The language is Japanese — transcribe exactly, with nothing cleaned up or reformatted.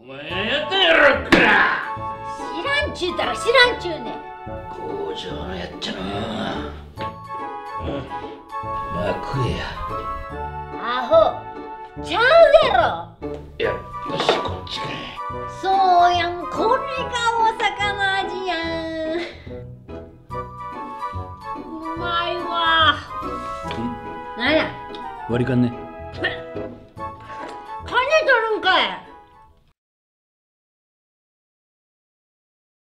お前がやったんやろか。 知らんちゅうたら知らんちゅうねん。 工場のやっちゃの。うん、まあ食えや。 アホちゃうやろ。 いや、よしこっちかい。 そうやん、これが大阪の味やん。うまいわ。なんや割り勘ね。 金取るんかい。